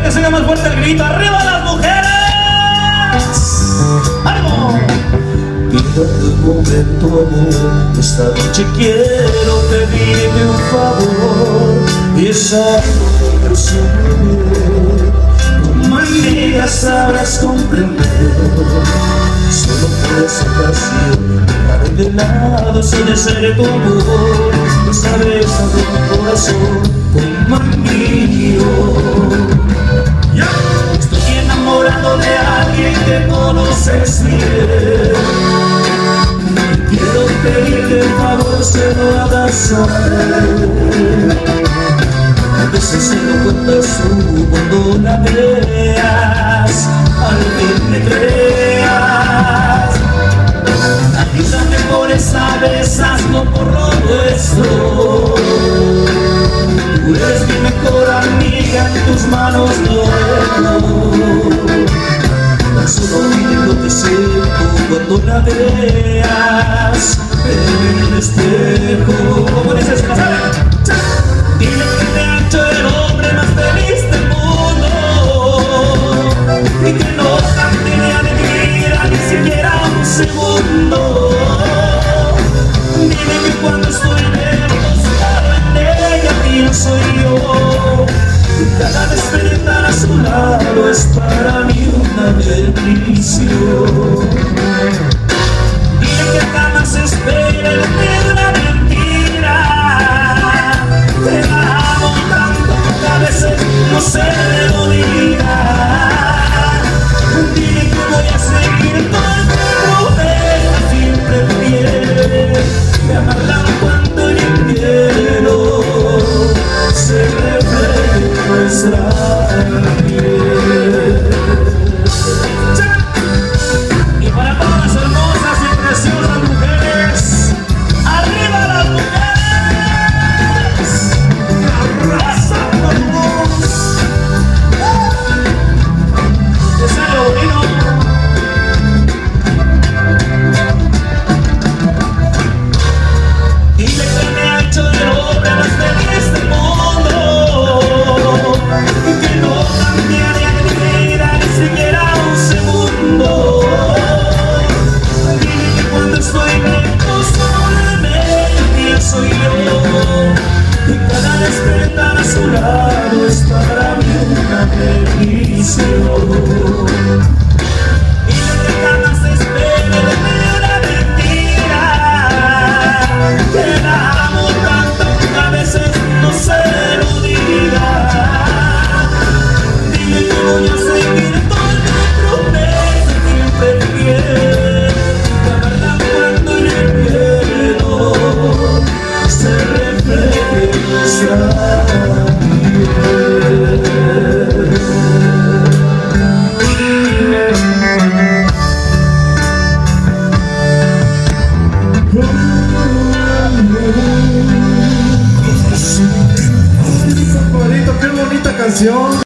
que se haga más fuerte el grito. ¡Arriba las mujeres! ¡Ánimo! Quítate un momento, amor. Esta noche quiero pedirte un favor. Y es algo que siempre como amiga sabrás comprender. Solo por esa ocasión dejaré de lado ese deseo de tu amor. Esa besa de mi corazón como amigo. Estoy enamorado de alguien que conoces bien. Quiero pedirte el favor, se lo hagas saber. A veces se lo cuentas tú cuando la veas, al fin me creas. Ayúdame por esa vez, hazlo por lo nuestro. Tú eres mi mejor amiga, en tus manos lo dejo. Tan solo dime lo que siento cuando la veas en el espejo. ¿Cómo dices que no sabe? Dile que te ha hecho el hombre más feliz del mundo y que no cambiaría de mi vida ni siquiera un segundo. Dile que cuando estoy lejos en ella pienso yo. Y cada despertar a su lado es para mí una bendición. Dile que jamás espera el de la mentira. Te amo tanto que a veces no se lo diga. Dile que voy a seguir todo el promesa siempre fiel. De amarla cuando el invierno se refleje en nuestra piel. Y para todas las hermosas y preciosas mujeres, ¡arriba las mujeres! ¡Arrasando luz! ¡Ese es lo bonito! Dile que me ha hecho el hombre más feliz del mundo y que no cambiaría de mi vida ni siquiera un segundo. Dile que cuando estoy lejos solamente pienso yo y cada despertar a su lado es para mí una bendición. Dile que jamás espere de mí una mentira. Que la amo tanto que a veces no se lo diga. Dile que voy a seguir todo el promesa siempre fiel. De amarla cuando el invierno se refleje en nuestra piel. Qué bonita canción.